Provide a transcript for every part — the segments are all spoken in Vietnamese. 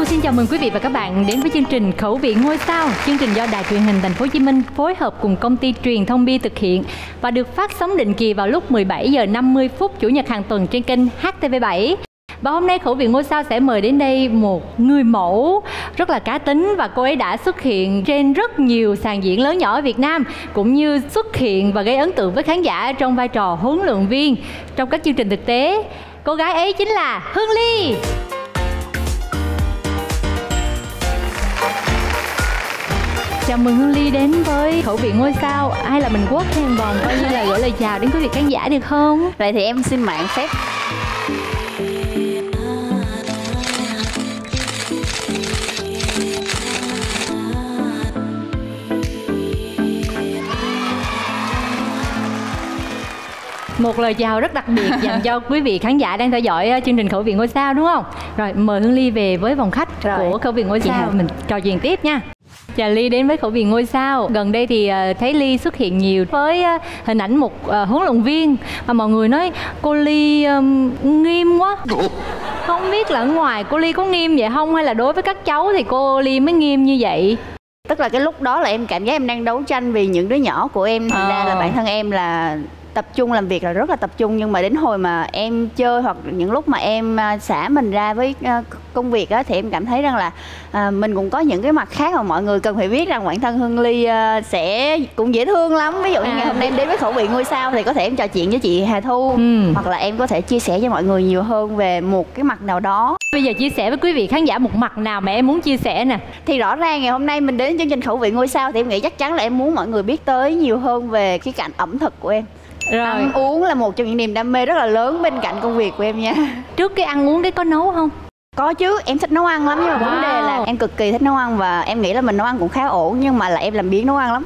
xin chào mừng quý vị và các bạn đến với chương trình Khẩu vị ngôi sao. Chương trình do Đài Truyền hình Thành phố Hồ Chí Minh phối hợp cùng công ty Truyền thông Bi thực hiện và được phát sóng định kỳ vào lúc 17 giờ 50 phút chủ nhật hàng tuần trên kênh HTV7. Và hôm nay Khẩu vị ngôi sao sẽ mời đến đây một người mẫu rất là cá tính, và cô ấy đã xuất hiện trên rất nhiều sàn diễn lớn nhỏ ở Việt Nam, cũng như xuất hiện và gây ấn tượng với khán giả trong vai trò huấn luyện viên trong các chương trình thực tế. Cô gái ấy chính là Hương Ly. Chào mừng Hương Ly đến với Khẩu vị ngôi sao. Hay là mình quất hàng vòng coi như là gửi lời chào đến quý vị khán giả được không? Vậy thì em xin mạng phép. Một lời chào rất đặc biệt dành cho quý vị khán giả đang theo dõi chương trình Khẩu vị ngôi sao, đúng không? Rồi, mời Hương Ly về với vòng khách của Khẩu vị ngôi sao. Mình trò chuyện tiếp nha. Chào Ly đến với Khẩu vị ngôi sao. Gần đây thì thấy Ly xuất hiện nhiều với hình ảnh một huấn luyện viên mà mọi người nói cô Ly nghiêm quá. Không biết là ở ngoài cô Ly có nghiêm vậy không, hay là đối với các cháu thì cô Ly mới nghiêm như vậy? Tức là cái lúc đó là em cảm giác em đang đấu tranh vì những đứa nhỏ của em. Thành ra là bản thân em là tập trung làm việc là rất là tập trung, nhưng mà đến hồi mà em chơi hoặc những lúc mà em xả mình ra với công việc á, thì em cảm thấy rằng là mình cũng có những cái mặt khác mà mọi người cần phải biết rằng bản thân Hương Ly sẽ cũng dễ thương lắm. Ví dụ như ngày hôm nay em đến với Khẩu vị ngôi sao thì có thể em trò chuyện với chị Hà Thu, hoặc là em có thể chia sẻ cho mọi người nhiều hơn về một cái mặt nào đó. Bây giờ chia sẻ với quý vị khán giả một mặt nào mà em muốn chia sẻ nè? Thì rõ ràng ngày hôm nay mình đến chương trình Khẩu vị ngôi sao thì em nghĩ chắc chắn là em muốn mọi người biết tới nhiều hơn về cái cạnh ẩm thực của em. Rồi. Ăn uống là một trong những niềm đam mê rất là lớn bên cạnh công việc của em nha. Trước cái ăn uống đấy có nấu không? Có chứ, em thích nấu ăn lắm, nhưng mà vấn đề là em cực kỳ thích nấu ăn và em nghĩ là mình nấu ăn cũng khá ổn, nhưng mà là em làm biếng nấu ăn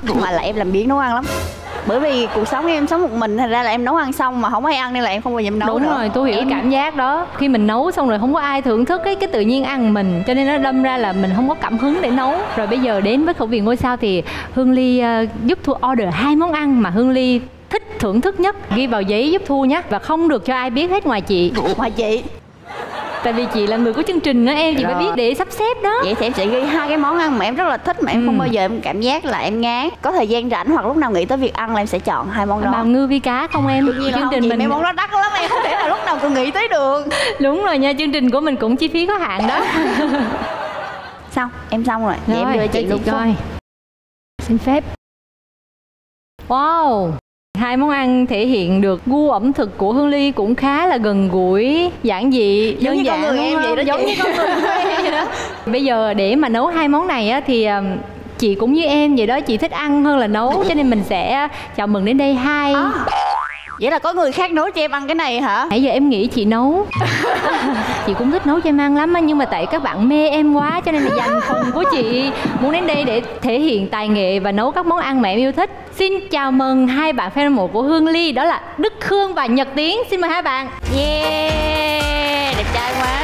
lắm. Bởi vì cuộc sống em sống một mình, thành ra là em nấu ăn xong mà không ai ăn nên là em không bao giờ em nấu. Đúng nữa. rồi, tôi hiểu cảm giác đó. Khi mình nấu xong rồi không có ai thưởng thức cái tự nhiên ăn mình, cho nên nó đâm ra là mình không có cảm hứng để nấu. Rồi bây giờ đến với Khẩu vị ngôi sao thì Hương Ly giúp Thu order 2 món ăn mà Hương Ly thích thưởng thức nhất. Ghi vào giấy giúp Thu nhé, và không được cho ai biết hết ngoài chị. Ngoài chị? Tại vì chị là người của chương trình đó em, chị phải biết để sắp xếp đó. Vậy thì em sẽ ghi 2 cái món ăn mà em rất là thích, mà em không bao giờ em cảm giác là em ngán. Có thời gian rảnh hoặc lúc nào nghĩ tới việc ăn là em sẽ chọn 2 món đó. Bào ngư vi cá không em? Chương trình mình mấy món đó đắt lắm, em không thể là lúc nào cũng nghĩ tới được. Đúng rồi nha, chương trình của mình cũng chi phí có hạn đó. Xong, em xong rồi. Vậy em đưa chị luôn coi. Xin phép. Wow, 2 món ăn thể hiện được gu ẩm thực của Hương Ly cũng khá là gần gũi, giản dị, đơn giản, con người em vậy đó, giống như con người em vậy đó. Bây giờ để mà nấu 2 món này á, thì chị cũng như em vậy đó, chị thích ăn hơn là nấu, cho nên mình sẽ chào mừng đến đây 2. Vậy là có người khác nấu cho em ăn cái này hả? Nãy giờ em nghĩ chị nấu. Chị cũng thích nấu cho em ăn lắm á, nhưng mà tại các bạn mê em quá cho nên là dành phần của chị muốn đến đây để thể hiện tài nghệ và nấu các món ăn mà em yêu thích. Xin chào mừng 2 bạn fan hâm mộ của Hương Ly, đó là Đức Khương và Nhật Tiến. Xin mời 2 bạn. Yeah, đẹp trai quá.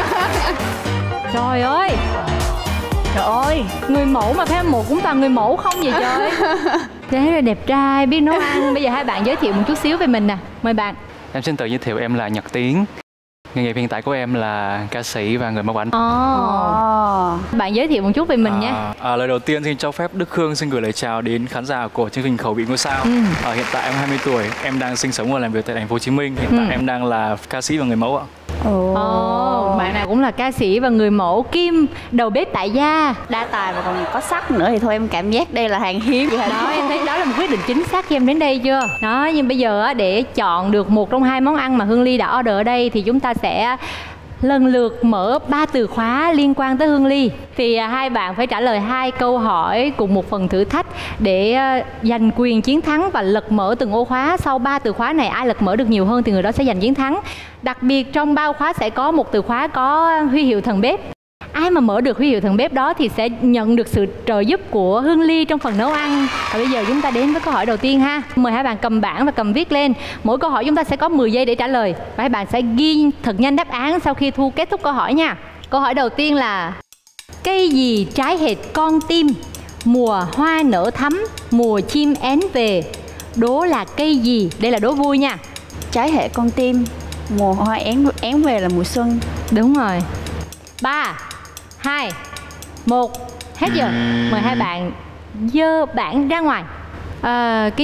Trời ơi, trời ơi, người mẫu mà fan hâm mộ cũng toàn người mẫu không vậy trời. Thế là đẹp trai, biết nấu ăn. Bây giờ 2 bạn giới thiệu một chút xíu về mình nè, mời bạn. Em xin tự giới thiệu, em là Nhật Tiến. Nghề nghiệp hiện tại của em là ca sĩ và người mẫu ảnh. Bạn giới thiệu một chút về mình nha. Lời đầu tiên xin cho phép Đức Khương xin gửi lời chào đến khán giả của chương trình Khẩu vị ngôi sao. Hiện tại em 20 tuổi, em đang sinh sống và làm việc tại thành phố Hồ Chí Minh. Hiện tại em đang là ca sĩ và người mẫu ạ. Bạn nào cũng là ca sĩ và người mẫu kim đầu bếp tại gia, đa tài và còn có sắc nữa, thì thôi em cảm giác đây là hàng hiếm. Đó, em thấy đó là một quyết định chính xác khi em đến đây chưa? Đó, nhưng bây giờ để chọn được một trong 2 món ăn mà Hương Ly đã order ở đây thì chúng ta sẽ lần lượt mở 3 từ khóa liên quan tới Hương Ly. Thì 2 bạn phải trả lời 2 câu hỏi cùng một phần thử thách để giành quyền chiến thắng và lật mở từng ô khóa. Sau 3 từ khóa này ai lật mở được nhiều hơn thì người đó sẽ giành chiến thắng. Đặc biệt trong bao khóa sẽ có một từ khóa có huy hiệu thần bếp. Ai mà mở được huy hiệu thần bếp đó thì sẽ nhận được sự trợ giúp của Hương Ly trong phần nấu ăn. Và bây giờ chúng ta đến với câu hỏi đầu tiên ha. Mời 2 bạn cầm bảng và cầm viết lên. Mỗi câu hỏi chúng ta sẽ có 10 giây để trả lời. Và 2 bạn sẽ ghi thật nhanh đáp án sau khi Thu kết thúc câu hỏi nha. Câu hỏi đầu tiên là: cây gì trái hệt con tim, mùa hoa nở thắm, mùa chim én về? Đố là cây gì? Đây là đố vui nha. Trái hệ con tim, mùa hoa én về là mùa xuân. Đúng rồi. 3, 2, 1, hết giờ. Mời hai bạn giơ bảng ra ngoài. Cây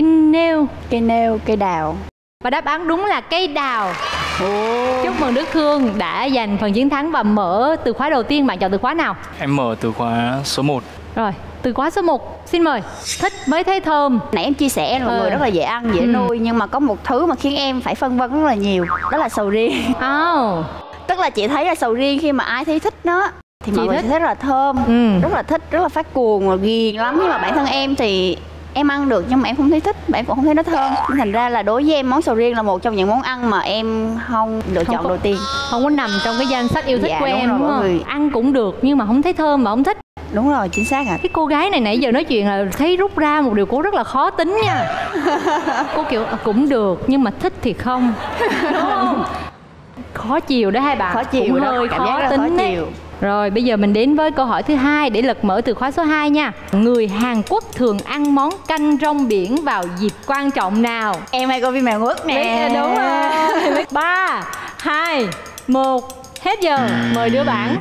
nêu, cây đào. Và đáp án đúng là cây đào. Chúc mừng Đức Khương đã giành phần chiến thắng và mở từ khóa đầu tiên. Bạn chọn từ khóa nào? Em mở từ khóa số 1. Rồi, từ khóa số 1, xin mời. Thích mới thấy thơm. Nãy em chia sẻ em là một người rất là dễ ăn, dễ nuôi, nhưng mà có một thứ mà khiến em phải phân vân rất là nhiều, đó là sầu riêng. Tức là chị thấy là sầu riêng khi mà ai thấy thích nó thì mọi người sẽ thấy rất là thơm, rất là thích, rất là phát cuồng và ghiền lắm. Nhưng mà bản thân em thì em ăn được nhưng mà em không thấy thích, mà em cũng không thấy nó thơm. Nên thành ra là đối với em món sầu riêng là một trong những món ăn mà em không lựa chọn đầu tiên. Không có nằm trong cái danh sách yêu thích của em, đúng không? Ăn cũng được nhưng mà không thấy thơm mà không thích. Đúng rồi, chính xác ạ. Cái cô gái này nãy giờ nói chuyện là thấy rút ra một điều cô rất là khó tính nha. Cô kiểu cũng được nhưng mà thích thì không. Đúng không? Khó chiều đó hai bạn. Khó chiều cũng đó, hơi cảm khó giác tính khó đấy. chiều. Rồi bây giờ mình đến với câu hỏi thứ hai để lật mở từ khóa số 2 nha. Người Hàn Quốc thường ăn món canh rong biển vào dịp quan trọng nào? Em hay coi phim Hàn Quốc nè. Đúng rồi. 3, 2, 1, hết giờ. Mời đưa bảng.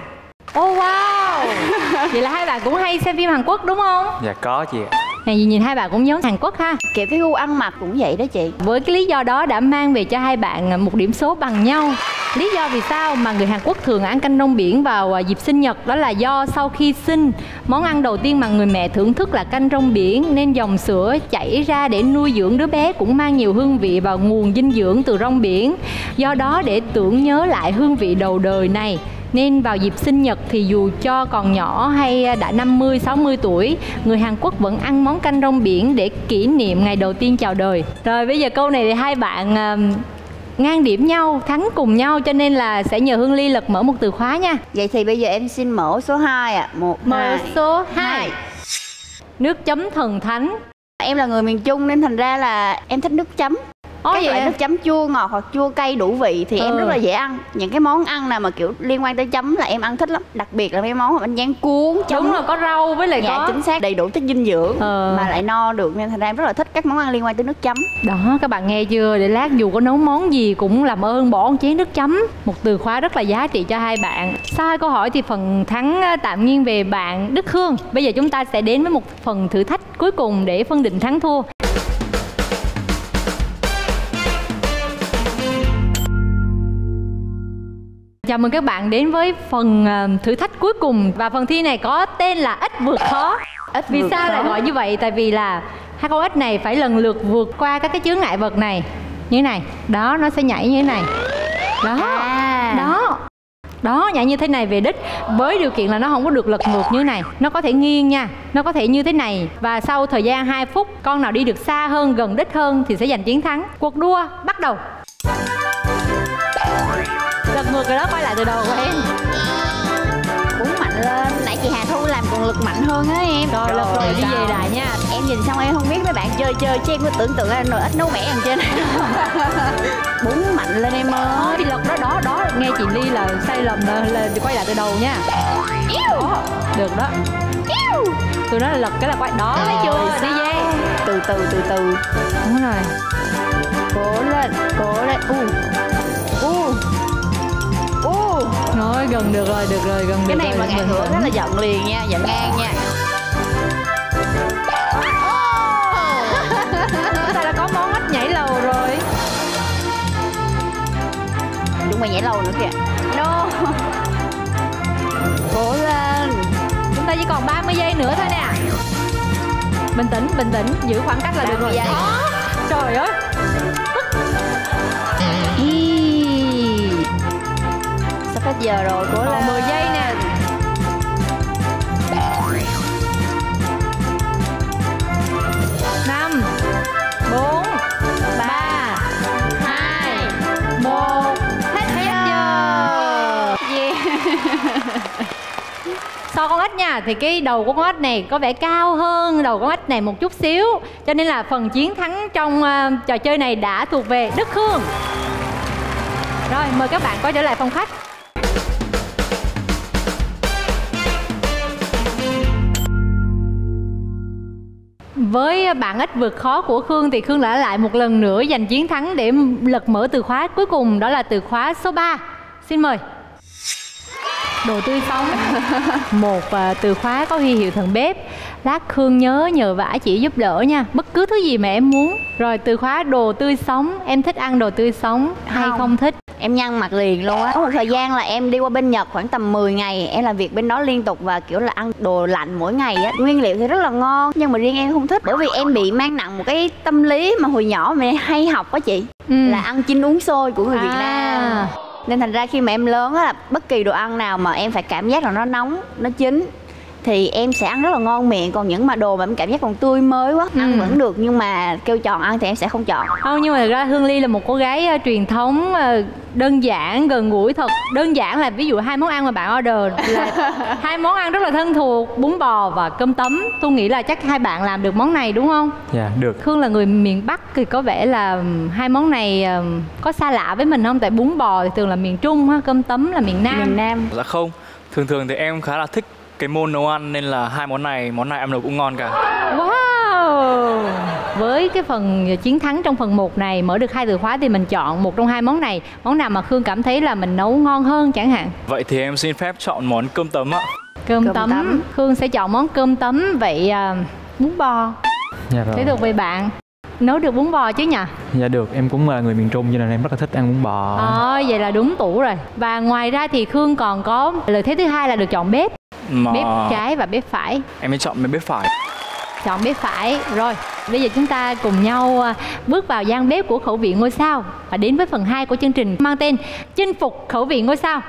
Wow. Vậy là hai bạn cũng hay xem phim Hàn Quốc đúng không? Dạ có chị ạ. Này nhìn hai bạn cũng giống Hàn Quốc ha. Kiểu cái gu ăn mặc cũng vậy đó chị. Với cái lý do đó đã mang về cho hai bạn một điểm số bằng nhau. Lý do vì sao mà người Hàn Quốc thường ăn canh rong biển vào dịp sinh nhật đó là do sau khi sinh, món ăn đầu tiên mà người mẹ thưởng thức là canh rong biển, nên dòng sữa chảy ra để nuôi dưỡng đứa bé cũng mang nhiều hương vị và nguồn dinh dưỡng từ rong biển. Do đó để tưởng nhớ lại hương vị đầu đời này, nên vào dịp sinh nhật thì dù cho còn nhỏ hay đã 50, 60 tuổi, người Hàn Quốc vẫn ăn món canh rong biển để kỷ niệm ngày đầu tiên chào đời. Rồi bây giờ câu này thì hai bạn ngang điểm nhau, thắng cùng nhau, cho nên là sẽ nhờ Hương Ly lật mở một từ khóa nha. Vậy thì bây giờ em xin mở số 2 ạ. Mở số 2. Nước chấm thần thánh. Em là người miền Trung nên thành ra là em thích nước chấm. Các loại nước chấm chua ngọt hoặc chua cay đủ vị thì em rất là dễ ăn. Những cái món ăn nào mà kiểu liên quan tới chấm là em ăn thích lắm. Đặc biệt là mấy món bánh tráng cuốn chấm. Đúng rồi, có rau với lại có chính xác, đầy đủ chất dinh dưỡng mà lại no được, nên thành ra em rất là thích các món ăn liên quan tới nước chấm. Đó, các bạn nghe chưa? Để lát dù có nấu món gì cũng làm ơn bỏ một chén nước chấm. Một từ khóa rất là giá trị cho hai bạn. Sau hai câu hỏi thì phần thắng tạm nghiêng về bạn Đức Khương. Bây giờ chúng ta sẽ đến với một phần thử thách cuối cùng để phân định thắng thua. Chào mừng các bạn đến với phần thử thách cuối cùng. Và phần thi này có tên là ếch vượt khó. Vì sao lại gọi như vậy? Tại vì là hai con ếch này phải lần lượt vượt qua các cái chướng ngại vật này. Như thế này. Đó, nó sẽ nhảy như thế này. Đó. Đó, nhảy như thế này về đích. Với điều kiện là nó không có được lật ngược như thế này. Nó có thể nghiêng nha. Nó có thể như thế này. Và sau thời gian 2 phút, con nào đi được xa hơn, gần đích hơn thì sẽ giành chiến thắng. Cuộc đua bắt đầu. Lật ngược rồi đó, quay lại từ đầu của em. Búng mạnh lên. Nãy chị Hà Thu làm còn lực mạnh hơn á em. Rồi lật rồi đi về lại nha. Em nhìn xong em không biết mấy bạn chơi chứ em có tưởng tượng ra nồi ếch nấu mẻ đằng trên. Búng mạnh lên em ơi. Thì lật đó. Nghe chị Ly là sai lầm là quay lại từ đầu nha. Được đó. Tôi nói là lật cái là quay. Đó, thấy chưa? Đi về. Từ từ. Đúng rồi. Cố lên. Rồi, gần được rồi, gần cái được này rồi. mà ngã ngửa rất là giận liền nha, giận ngang nha. Chúng ta đã có món ếch nhảy lầu rồi. Chúng mày nhảy lầu nữa kìa. No. Cố lên. Chúng ta chỉ còn 30 giây nữa thôi nè. Bình tĩnh, giữ khoảng cách là được rồi. Trời ơi. Sắp hết giờ rồi, cố lên. 10 giây nè. 5, 4, 3, 2, 1. Hết giờ. Sau con ếch nha, thì cái đầu của con ếch này có vẻ cao hơn đầu con ếch này một chút xíu, cho nên là phần chiến thắng trong trò chơi này đã thuộc về Đức Khương. Rồi, mời các bạn quay trở lại phòng khách. Với bạn ếch vượt khó của Khương thì Khương đã lại một lần nữa giành chiến thắng để lật mở từ khóa cuối cùng, đó là từ khóa số 3. Xin mời. Đồ tươi sống. Một từ khóa có huy hiệu thần bếp. Lát Khương nhớ nhờ vả chị giúp đỡ nha. Bất cứ thứ gì mà em muốn. Rồi từ khóa đồ tươi sống. Em thích ăn đồ tươi sống hay không thích? Em nhăn mặt liền luôn á. Có một thời gian là em đi qua bên Nhật khoảng tầm 10 ngày. Em làm việc bên đó liên tục và kiểu là ăn đồ lạnh mỗi ngày á. Nguyên liệu thì rất là ngon, nhưng mà riêng em không thích. Bởi vì em bị mang nặng một cái tâm lý mà hồi nhỏ mà hay học á chị, là ăn chín uống sôi của người Việt Nam. Nên thành ra khi mà em lớn á, bất kỳ đồ ăn nào mà em phải cảm giác là nó nóng, nó chín thì em sẽ ăn rất là ngon miệng. Còn những mà đồ mà em cảm giác còn tươi mới quá, ăn vẫn được, nhưng mà kêu chọn ăn thì em sẽ không chọn. Không, nhưng mà thực ra Hương Ly là một cô gái truyền thống, đơn giản, gần gũi thật. Đơn giản là ví dụ 2 món ăn mà bạn order là 2 món ăn rất là thân thuộc, bún bò và cơm tấm. Tôi nghĩ là chắc hai bạn làm được món này đúng không? Dạ, được. Khương là người miền Bắc thì có vẻ là 2 món này có xa lạ với mình không? Tại bún bò thì thường là miền Trung ha, cơm tấm là miền Nam. Miền Nam. Dạ không, thường thì em khá là thích cái môn nấu ăn nên là 2 món này em nấu cũng ngon cả. Wow. Với cái phần chiến thắng trong phần 1 này, mở được 2 từ khóa thì mình chọn một trong 2 món này. Món nào mà Khương cảm thấy là mình nấu ngon hơn chẳng hạn? Vậy thì em xin phép chọn món cơm tấm ạ. Cơm tấm. Khương sẽ chọn món cơm tấm. Vậy bún bò. Dạ rồi. Thế thuộc về bạn. Nấu được bún bò chứ nhỉ? Dạ được, em cũng là người miền Trung cho nên em rất là thích ăn bún bò. Vậy là đúng tủ rồi. Và ngoài ra thì Khương còn có lợi thế thứ hai là được chọn bếp. Bếp trái và bếp phải. Em mới chọn bếp phải. Chọn bếp phải. Rồi, bây giờ chúng ta cùng nhau bước vào gian bếp của khẩu vị ngôi sao và đến với phần 2 của chương trình mang tên Chinh phục khẩu vị ngôi sao.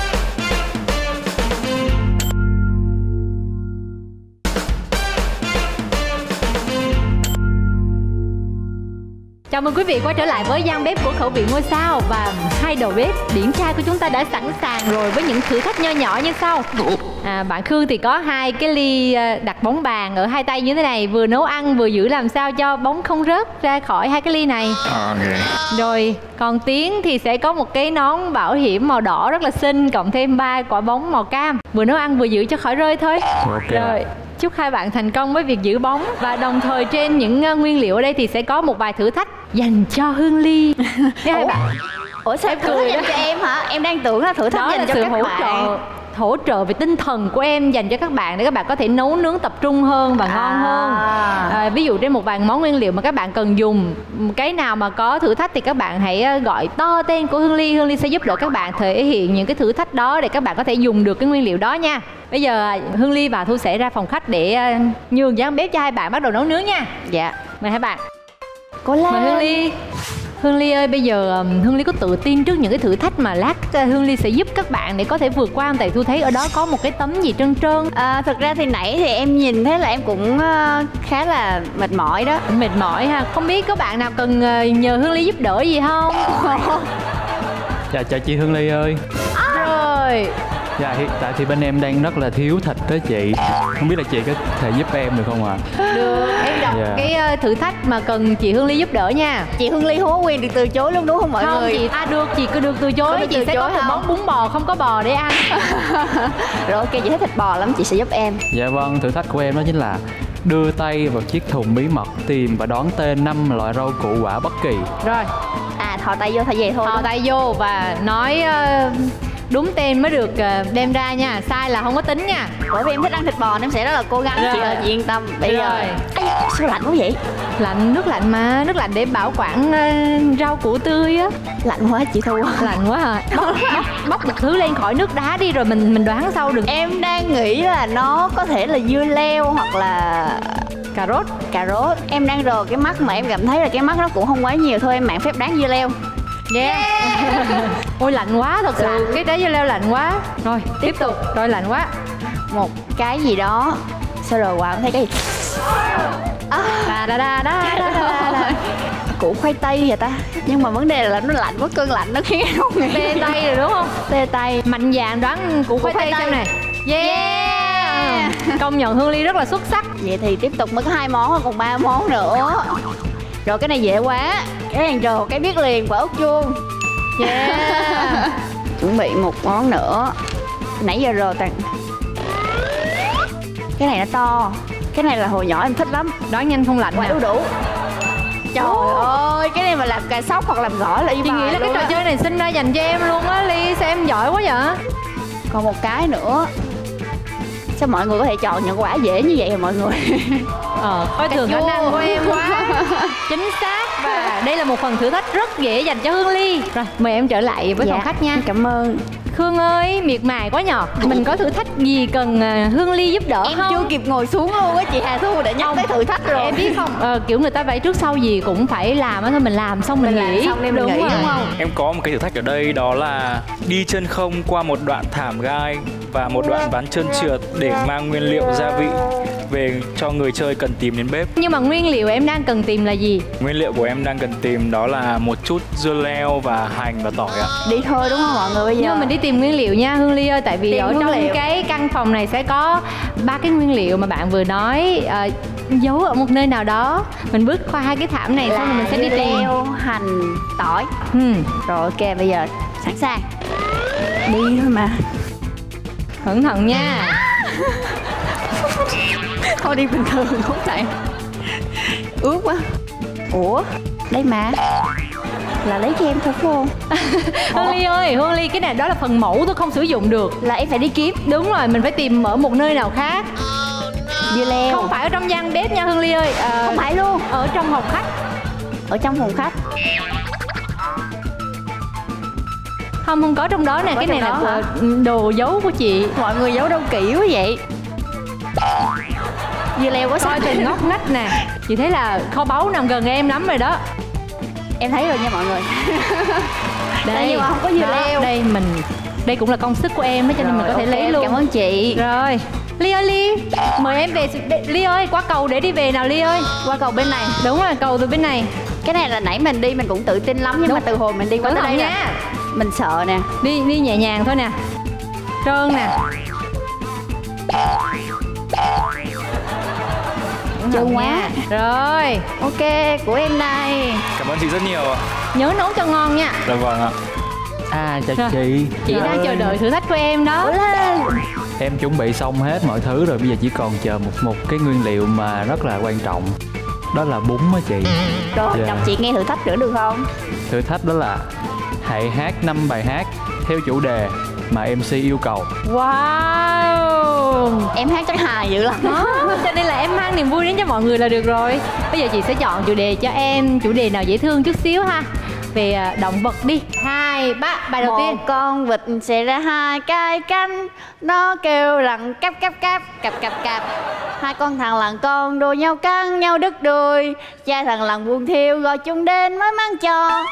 Chào mừng quý vị quay trở lại với gian bếp của khẩu vị ngôi sao. Và 2 đầu bếp điển trai của chúng ta đã sẵn sàng rồi với những thử thách nho nhỏ như sau. Bạn Khương thì có 2 cái ly đặt bóng bàn ở 2 tay như thế này, vừa nấu ăn vừa giữ làm sao cho bóng không rớt ra khỏi 2 cái ly này. Rồi còn Tiến thì sẽ có một cái nón bảo hiểm màu đỏ rất là xinh, cộng thêm 3 quả bóng màu cam, vừa nấu ăn vừa giữ cho khỏi rơi thôi. Rồi, chúc hai bạn thành công với việc giữ bóng. Và đồng thời trên những nguyên liệu ở đây thì sẽ có một vài thử thách dành cho Hương Ly. Hai bạn. Ủa sao thử thách dành cho em hả? Em đang tưởng là thử thách đó dành là cho sự các bạn. hỗ trợ về tinh thần của em dành cho các bạn để các bạn có thể nấu nướng tập trung hơn và ngon hơn. Ví dụ trên một vài món nguyên liệu mà các bạn cần dùng, cái nào mà có thử thách thì các bạn hãy gọi to tên của Hương Ly. Hương Ly sẽ giúp đỡ các bạn thể hiện những cái thử thách đó để các bạn có thể dùng được cái nguyên liệu đó nha. Bây giờ Hương Ly và Thu sẽ ra phòng khách để nhường gian bếp cho hai bạn bắt đầu nấu nướng nha. Dạ. Mời hai bạn. Cố lên. Mời Hương Ly. Hương Ly ơi, bây giờ Hương Ly có tự tin trước những cái thử thách mà lát Hương Ly sẽ giúp các bạn để có thể vượt qua không? Tại Thu thấy ở đó có một cái tấm gì trơn trơn. Thực ra thì nãy thì em nhìn thấy là em cũng khá là mệt mỏi đó. Mệt mỏi ha. Không biết có bạn nào cần nhờ Hương Ly giúp đỡ gì không? Dạ chào chị Hương Ly ơi. Rồi. Dạ hiện tại thì bên em đang rất là thiếu thịt đó chị. Không biết là chị có thể giúp em được không ạ? Được, em đọc cái thử thách mà cần chị Hương Ly giúp đỡ nha. Chị Hương Ly không có quyền được từ chối luôn đúng không mọi người? Chị được, chị cứ được từ chối. Chị sẽ có một món bún bò không có bò để ăn. Rồi ok, chị thích thịt bò lắm, chị sẽ giúp em. Dạ vâng, thử thách của em đó chính là đưa tay vào chiếc thùng bí mật, tìm và đoán tên 5 loại rau củ quả bất kỳ. Rồi. Thò tay vô, thò về thôi. Thò tay vô và nói đúng tên mới được đem ra nha, sai là không có tính nha. Bởi vì em thích ăn thịt bò nên em sẽ rất là cố gắng. Chị ơi, chị yên tâm. Bây giờ sao lạnh quá vậy? Lạnh, nước lạnh mà, nước lạnh để bảo quản rau củ tươi á. Lạnh quá chị Thu. Lạnh quá hả? Bóc một thứ lên khỏi nước đá đi rồi mình đoán sau được. Em đang nghĩ là nó có thể là dưa leo hoặc là cà rốt. Em đang rờ cái mắt mà em cảm thấy là cái mắt nó cũng không quá nhiều thôi, em mạn phép đoán dưa leo. Ôi lạnh quá thật sự. Cái trái dưa leo lạnh quá. Rồi tiếp tục. Rồi lạnh quá. Một cái gì đó. Sao rồi qua thấy cái gì? Củ khoai tây vậy ta. Nhưng mà vấn đề là nó lạnh quá, cơn lạnh nó khiến em không nghĩ. Tê tay rồi đúng không? Tê tay. Mạnh dạn đoán củ khoai tây xem này. Yeah. Công nhận Hương Ly rất là xuất sắc. Vậy thì tiếp tục mới có 2 món, còn 3 món nữa. Rồi cái này dễ quá. Cái hàng trầu, cái biết liền, quả ớt chuông. Yeah. Chuẩn bị một món nữa. Nãy giờ rồi tặng. Cái này nó to. Cái này là hồi nhỏ em thích lắm. Đoán nhanh không lạnh. Quả đu đủ. Trời ơi, cái này mà làm cà sóc hoặc làm gỏi là Chị nghĩ là cái trò chơi này sinh ra dành cho em luôn á Ly. Sao em giỏi quá vậy? Còn một cái nữa, sao mọi người có thể chọn những quả dễ như vậy hả mọi người? Coi thường khả năng của em quá. Chính xác, và đây là một phần thử thách rất dễ dành cho Hương Ly. Rồi, mời em trở lại với phòng khách nha. Cảm ơn. Khương ơi, miệt mài quá nhờ. Mình có thử thách gì cần Hương Ly giúp đỡ em không? Em chưa kịp ngồi xuống luôn á chị Hà Thu đã nhắc tới thử thách rồi. Em biết không, kiểu người ta phải trước sau gì cũng phải làm á thôi, mình làm xong mình nghỉ. Xong em đúng không? Em có một cái thử thách ở đây, đó là đi chân không qua một đoạn thảm gai và một đoạn ván trơn trượt để mang nguyên liệu gia vị về cho người chơi cần tìm đến bếp. Nhưng mà nguyên liệu em đang cần tìm là gì? Nguyên liệu của em đang cần tìm đó là một chút dưa leo và hành và tỏi ạ. Đi thôi đúng không mọi người bây giờ? Nhưng mà mình đi tìm nguyên liệu nha Hương Ly ơi, tại vì ở trong cái căn phòng này sẽ có 3 cái nguyên liệu mà bạn vừa nói giấu ở một nơi nào đó. Mình bước qua 2 cái thảm này xong rồi mình sẽ đi tìm leo, hành, tỏi. Rồi ok, bây giờ sẵn sàng. Đi thôi mà. Cẩn thận nha. Thôi đi bình thường không chạy. Ướt quá. Ủa, đây mà. Là lấy cho em thôi phải không? Hương Ly ơi, Hương Ly, cái này đó là phần mẫu tôi không sử dụng được. Là em phải đi kiếm. Đúng rồi, mình phải tìm ở một nơi nào khác. Dưa leo. Không phải ở trong gian bếp nha Hương Ly ơi. Không phải luôn. Ở trong phòng khách. Ở trong phòng khách. Không có trong đó nè, cái này là đồ giấu của chị. Mọi người giấu đâu kỹ quá vậy? Dưa leo quá coi từng ngóc ngách nè. Chị thấy là kho báu nằm gần em lắm rồi đó. Em thấy rồi nha mọi người. Đây, nhưng mà không có dưa leo. Đây cũng là công sức của em đó, cho nên mình có thể lấy luôn. Cảm ơn chị. Rồi Ly ơi, Ly mời em về. Ly ơi, qua cầu để đi về nào Ly ơi. Qua cầu bên này. Đúng rồi, cầu từ bên này. Cái này là nãy mình đi mình cũng tự tin lắm, nhưng mà từ hồi mình đi qua tới đây nha, mình sợ nè. Đi nhẹ nhàng thôi nè. Trơn nè. Trơn quá. Rồi, ok, của em đây. Cảm ơn chị rất nhiều ạ. Nhớ nấu cho ngon nha. Dạ vâng ạ. Chào chị. Chị đang chờ đợi thử thách của em đó. Em chuẩn bị xong hết mọi thứ rồi, bây giờ chỉ còn chờ một cái nguyên liệu mà rất là quan trọng. Đó là bún á chị. Rồi, đọc chị nghe thử thách nữa được không? Thử thách đó là hãy hát 5 bài hát theo chủ đề mà MC yêu cầu. Wow, em hát chắc hài dữ lắm đó. Cho nên là em mang niềm vui đến cho mọi người là được rồi. Bây giờ chị sẽ chọn chủ đề cho em, chủ đề nào dễ thương chút xíu ha. Về động vật đi. 2, 3, bài đầu tiên. Một con vịt sẽ ra 2 cái cánh, nó kêu rằng cáp cáp cáp, cạp cạp cạp. 2 con thằng lằn con đua nhau cắn nhau đứt đuôi. Cha thằng lằn buồn thiêu gọi chúng đến mới mang cho.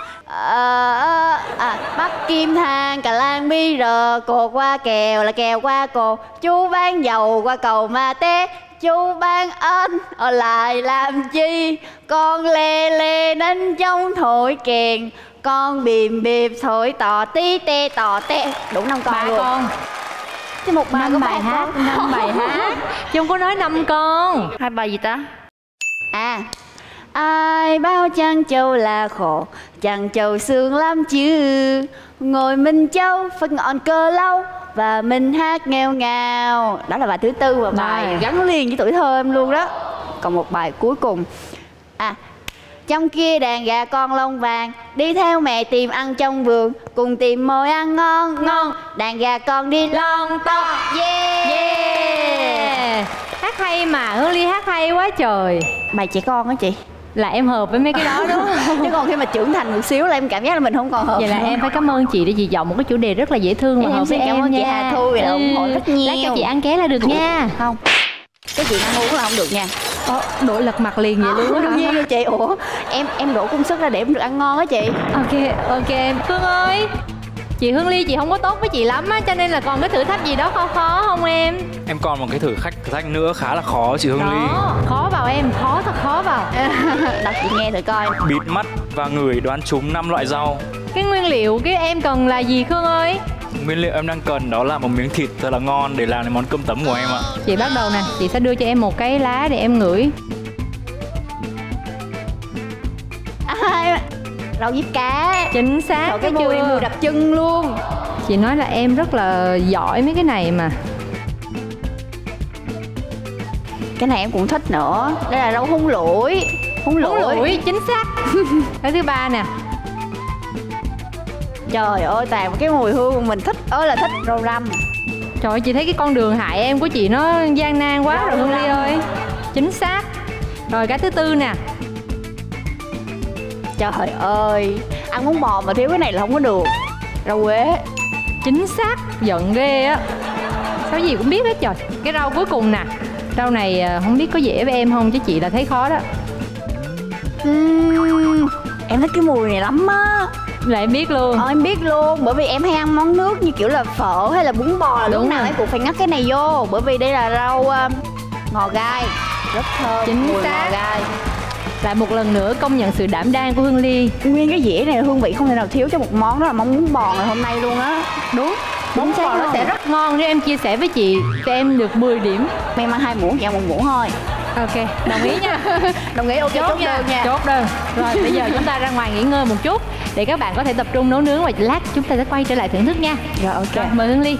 Bắt kim thang cà lan bi rờ, cột qua kèo là kèo qua cột. Chú bán dầu qua cầu ma té, chú bán ếch ở lại làm chi? Con lê lê đến trong thổi kèn, con bìm bìm thổi tò tí tê tò tê. Đủ 5 con luôn. Con. Chứ một bài có 5 bài hát. Chứ không có nói 5 con. 2 bài gì ta? Ai bao chăn trâu là khổ, chăn trâu sướng lắm chứ. Ngồi mình trâu phật ngọn cờ lâu và mình hát nghèo ngào. Đó là bài thứ 4 và bài gắn liền với tuổi thơ em luôn đó. Còn một bài cuối cùng. Trong kia đàn gà con lông vàng, đi theo mẹ tìm ăn trong vườn, cùng tìm mồi ăn ngon ngon. Đàn gà con đi lon ton. Yeah. Hát hay mà, Hương Ly hát hay quá trời. Bài trẻ con á chị. Là em hợp với mấy cái đó đúng không? Chứ còn khi mà trưởng thành một xíu là em cảm giác là mình không còn hợp. Vậy là em phải cảm ơn chị để chị chọn một cái chủ đề rất là dễ thương và hợp với em. Cảm ơn chị Hà Thu vì đã ủng hộ rất nhiều. Lát cho chị ăn ké là được nha. Không, cái chuyện ăn uống là không được nha. Đổ lật mặt liền vậy luôn á. Đương nhiên rồi chị. Ủa em đổ công sức ra để em được ăn ngon á chị. Ok Phương ơi, chị Hương Ly chị không có tốt với chị lắm á, cho nên là còn cái thử thách gì đó khó không em? Em còn một cái thử thách nữa khá là khó chị Hương Ly. Khó vào em, thật khó vào. Đọc chị nghe thử coi. Bịt mắt và ngửi đoán trúng 5 loại rau. Cái nguyên liệu cái em cần là gì Khương ơi? Nguyên liệu em đang cần đó là một miếng thịt thật là ngon để làm cái món cơm tấm của em ạ. Chị bắt đầu nè, chị sẽ đưa cho em một cái lá để em ngửi. Rau diếp cá. Chính xác. Trời, cái mùi em mùi đặc trưng luôn. Chị nói là em rất là giỏi mấy cái này mà. Cái này em cũng thích nữa. Đây là rau húng lủi. Húng lủi chính xác. Cái thứ 3 nè. Trời ơi, toàn cái mùi hương mình thích ơi là thích. Rau răm. Trời ơi, chị thấy cái con đường hại em của chị nó gian nan quá rồi Hương Ly ơi. Chính xác. Rồi cái thứ tư nè. Trời ơi, ăn bún bò mà thiếu cái này là không có được. Rau quế. Chính xác, giận ghê á. Sao gì cũng biết hết trời. Cái rau cuối cùng nè. Rau này không biết có dễ với em không chứ chị là thấy khó đó. Em thích cái mùi này lắm á. Là em biết luôn. Em biết luôn, bởi vì em hay ăn món nước như kiểu là phở hay là bún bò, lúc nào em cũng phải ngắt cái này vô. Bởi vì đây là rau ngò gai, rất thơm. Chính xác. Ngò gai. Lại một lần nữa công nhận sự đảm đang của Hương Ly. Nguyên cái dĩa này hương vị không thể nào thiếu cho một món, đó là món bún bò ngày hôm nay luôn á. Đúng. Bún bò nó sẽ rất ngon nếu em chia sẻ với chị. Cho em được 10 điểm. Em ăn 2 muỗng, chị ăn 1 muỗng thôi. Ok, đồng ý nha. Đồng ý, ok, chốt đơn nha. Chốt đơn. Rồi bây giờ chúng ta ra ngoài nghỉ ngơi một chút để các bạn có thể tập trung nấu nướng, và lát chúng ta sẽ quay trở lại thưởng thức nha. Rồi ok. Rồi, mời Hương Ly.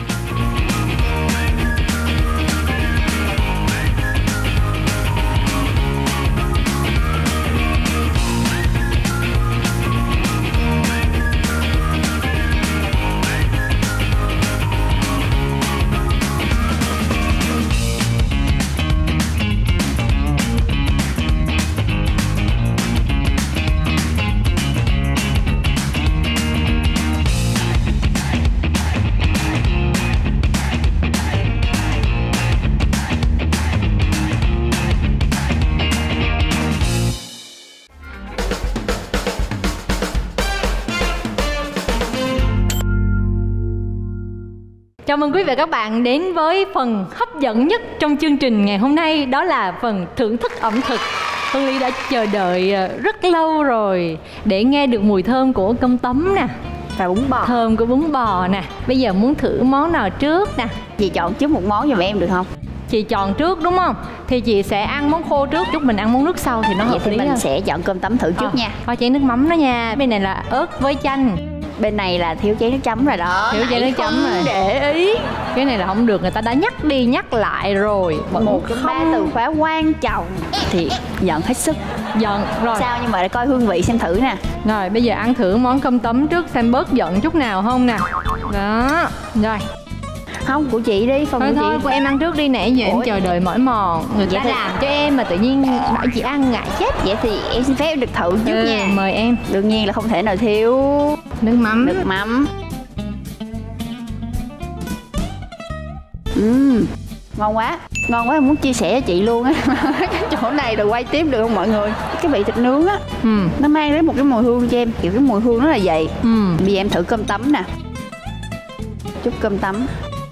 Chào mừng quý vị và các bạn đến với phần hấp dẫn nhất trong chương trình ngày hôm nay. Đó là phần thưởng thức ẩm thực. Hương Ly đã chờ đợi rất lâu rồi để nghe được mùi thơm của cơm tấm nè, và bún bò. thơm của bún bò nè. Bây giờ muốn thử món nào trước nè? Chị chọn trước một món giùm em được không? Chị chọn trước đúng không? Thì chị sẽ ăn món khô trước, chút mình ăn món nước sau thì nó hợp lý mình hơn. sẽ chọn cơm tấm thử trước nha. Coi chén nước mắm đó nha. Bên này là ớt với chanh. Bên này là thiếu chén nước chấm rồi đó. Thiếu chén nước chấm rồi. Để ý. Cái này là không được, người ta đã nhắc đi nhắc lại rồi. Một trong 3 từ khóa quan trọng thì giận hết sức. Giận rồi. Sao nhưng mà để coi hương vị xem thử nè. Rồi bây giờ ăn thử món cơm tấm trước xem bớt giận chút nào không nè. Đó. Rồi. Không, của chị đi, phần Thôi của thôi, chị. của em ăn trước đi, nãy giờ em chờ đợi mỏi mòn. Người ta làm cho em mà tự nhiên bảo chị ăn ngại chết. Vậy thì em xin phép được thử trước nha. Mời em. Đương nhiên là không thể nào thiếu Nước mắm. nước mắm. Ngon quá. Ngon quá, em muốn chia sẻ cho chị luôn á. Cái chỗ này rồi quay tiếp được không mọi người? Cái vị thịt nướng á, nó mang đến một cái mùi hương cho em. Kiểu cái mùi hương rất là dày. Bây giờ em thử cơm tấm nè. Chút cơm tấm.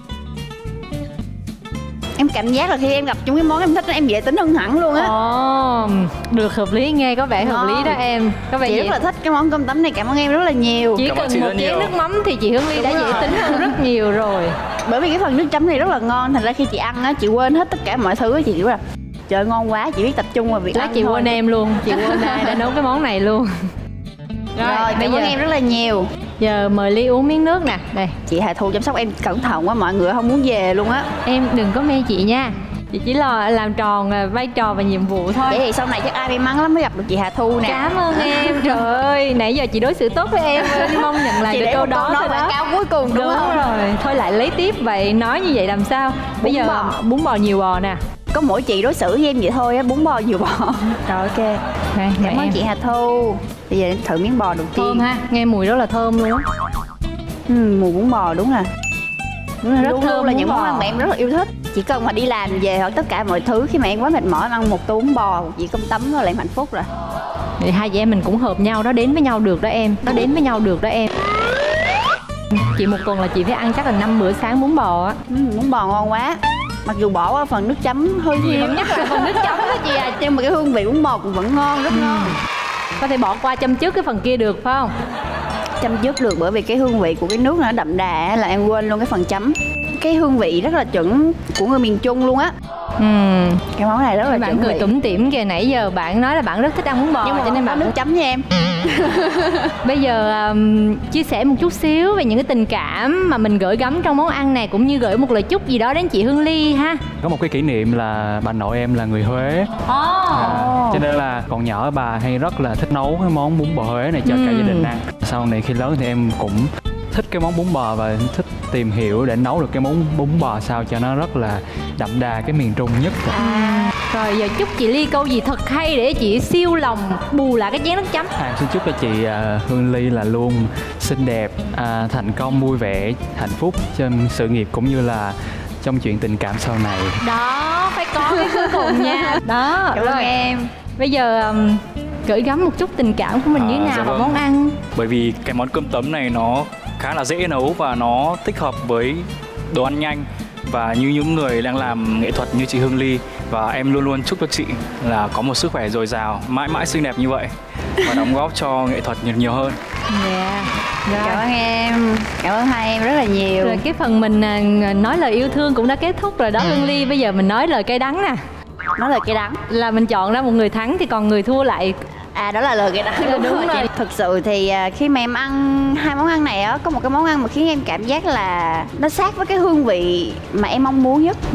Em cảm giác là khi em gặp trong cái món em thích em dễ tính hơn hẳn luôn á. Được, hợp lý, nghe có vẻ hợp lý đó em. Có vẻ chị rất là thích cái món cơm tấm này, cảm ơn em rất là nhiều. Chỉ cần một chén nước mắm thì chị Hương Ly đã dễ tính hơn rất nhiều rồi. Bởi vì cái phần nước chấm này rất là ngon, thành ra khi chị ăn á chị quên hết tất cả mọi thứ á, chị kiểu là trời ngon quá, chị biết tập trung vào việc lát ăn chị thôi. quên em luôn, chị quên ai đã nấu cái món này luôn. Rồi bây giờ em rất là nhiều. Giờ mời Ly uống miếng nước nè. Đây, chị Hà Thu chăm sóc em cẩn thận quá, mọi người không muốn về luôn á. em đừng có mê chị nha. Chị chỉ lo làm tròn vai trò và nhiệm vụ thôi. Vậy thì sau này chắc ai may mắn lắm mới gặp được chị Hà Thu nè. Cảm ơn em. Trời ơi, nãy giờ chị đối xử tốt với em, mong nhận lại được câu đó thôi đó. Cao cuối cùng đúng không? Rồi, thôi lại lấy tiếp vậy, nói như vậy làm sao? Bây giờ bún bò nhiều bò nè. Có mỗi chị đối xử với em vậy thôi á, bún bò nhiều bò. Rồi ok. Đây, cảm ơn chị Hà Thu. Bây giờ thử miếng bò đầu tiên. Thơm ha, nghe mùi rất là thơm luôn á. Mùi bún bò đúng là rất luôn thơm, là những món ăn bò mà em rất là yêu thích. Chỉ cần mà đi làm về hoặc tất cả mọi thứ, khi mà em quá mệt mỏi, ăn một tô bún bò, một dĩa cơm tấm là em hạnh phúc rồi. Thì hai chị em mình cũng hợp nhau đó, đến với nhau được đó em. Nó đến với nhau được đó em. Chị một tuần là chị phải ăn chắc là 5 bữa sáng bún bò á. Bún bò ngon quá. Mặc dù bỏ qua phần nước chấm hơi thiếu. Nhất là phần nước chấm đó chị à. Nhưng mà cái hương vị bún bò cũng vẫn ngon, rất ngon. Có thể bỏ qua châm trước cái phần kia được phải không? Chấm trước được, bởi vì cái hương vị của cái nước nó đậm đà là em quên luôn cái phần chấm. Cái hương vị rất là chuẩn của người miền Trung luôn á. Cái món này rất là bạn chuẩn cười vị. tủm tỉm kìa, nãy giờ bạn nói là bạn rất thích ăn bún bò, nhưng mà cho nên bạn nước chấm nha em. Bây giờ chia sẻ một chút xíu về những cái tình cảm mà mình gửi gắm trong món ăn này, cũng như gửi một lời chúc gì đó đến chị Hương Ly ha. Có một cái kỷ niệm là bà nội em là người Huế, cho nên là còn nhỏ bà hay rất là thích nấu cái món bún bò Huế này cho cả gia đình ăn. sau này khi lớn thì em cũng thích cái món bún bò và thích tìm hiểu để nấu được cái món bún bò sao cho nó rất là đậm đà cái miền Trung nhất. Rồi giờ chúc chị Ly câu gì thật hay để chị siêu lòng bù lại cái chén nước chấm. Xin chúc cho chị Hương Ly là luôn xinh đẹp, thành công, vui vẻ, hạnh phúc trên sự nghiệp cũng như là trong chuyện tình cảm sau này. Đó, phải có cái cuối cùng nha. Đó, cảm ơn em. Bây giờ gửi gắm một chút tình cảm của mình như thế nào vào món ăn? Bởi vì cái món cơm tấm này nó khá là dễ nấu và nó thích hợp với đồ ăn nhanh và như những người đang làm nghệ thuật như chị Hương Ly, và em luôn luôn chúc cho chị là có một sức khỏe dồi dào, mãi mãi xinh đẹp như vậy và đóng góp cho nghệ thuật nhiều hơn. Cảm ơn em, cảm ơn hai em rất là nhiều. Rồi cái phần mình nói lời yêu thương cũng đã kết thúc rồi đó Hương Ly. Bây giờ mình nói lời cay đắng nè. Nói lời cay đắng là mình chọn ra một người thắng thì còn người thua lại. đó là lời cay đắng. Đúng rồi. Thực sự thì khi mà em ăn hai món ăn này á, có một cái món ăn mà khiến em cảm giác là nó sát với cái hương vị mà em mong muốn nhất.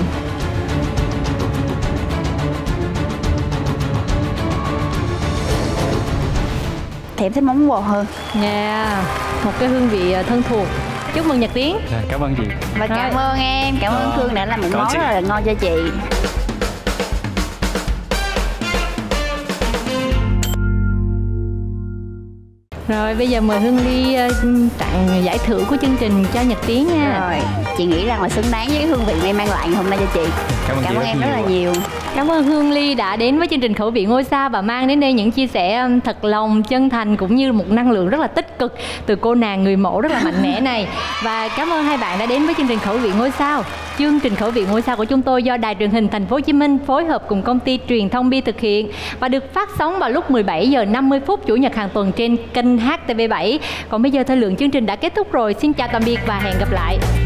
Thì em thích món bò hơn. Một cái hương vị thân thuộc. Chúc mừng Nhật Tiến. Cảm ơn chị. Và cảm ơn em, cảm ơn Khương đã làm một món rất là ngon cho chị. Rồi bây giờ mời Hương Ly tặng giải thưởng của chương trình cho Nhật Tiến nha. Rồi, chị nghĩ rằng là xứng đáng với cái hương vị mà em mang lại hôm nay cho chị. Cảm ơn em rất là nhiều. Cảm ơn Hương Ly đã đến với chương trình Khẩu vị ngôi sao và mang đến đây những chia sẻ thật lòng, chân thành cũng như một năng lượng rất là tích cực từ cô nàng người mẫu rất là mạnh mẽ này. Và cảm ơn hai bạn đã đến với chương trình Khẩu vị ngôi sao. Chương trình Khẩu vị ngôi sao của chúng tôi do Đài Truyền hình Thành phố Hồ Chí Minh phối hợp cùng công ty Truyền thông Bi thực hiện và được phát sóng vào lúc 17 giờ 50 phút chủ nhật hàng tuần trên kênh HTV7. Còn bây giờ thời lượng chương trình đã kết thúc rồi. Xin chào tạm biệt và hẹn gặp lại.